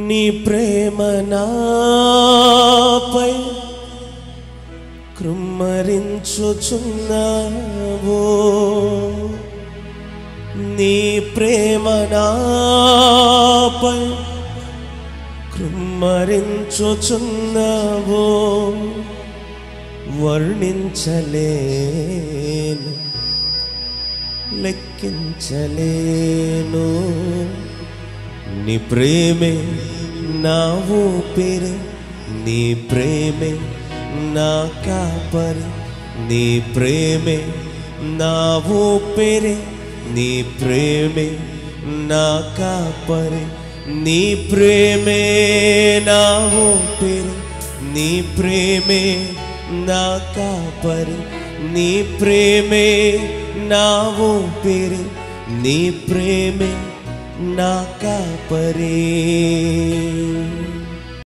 నీ ప్రేమ నాపై కృమ్మరించుచున్నావో, నీ ప్రేమ నాపై కృమ్మరించుచున్నావో, వర్ణించలేను లెక్కించలేను. నీ ప్రేమే నా ఊపిరి, నీ ప్రేమే నా కాపరి, నీ ప్రేమే నా ఊపిరి, నీ ప్రేమే నా కాపరి, నీ ప్రేమే నా ఊపిరి, నీ ప్రేమే నా కాపరి, నీ ప్రేమే నా ఊపిరి, నీ ప్రేమే నా కాపరి.